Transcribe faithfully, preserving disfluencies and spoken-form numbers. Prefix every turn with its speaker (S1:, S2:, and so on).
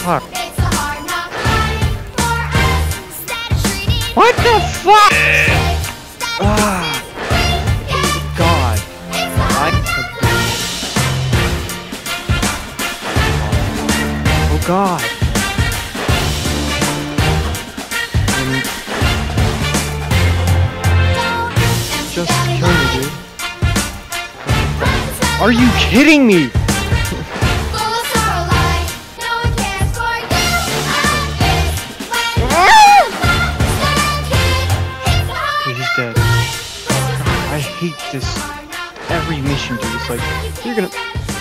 S1: Huh. What the fuck? Ah, God. I... Oh God. Um, just kill me, dude. Are you kidding me? He's dead. I hate this. Every mission, dude. It's like, you're gonna...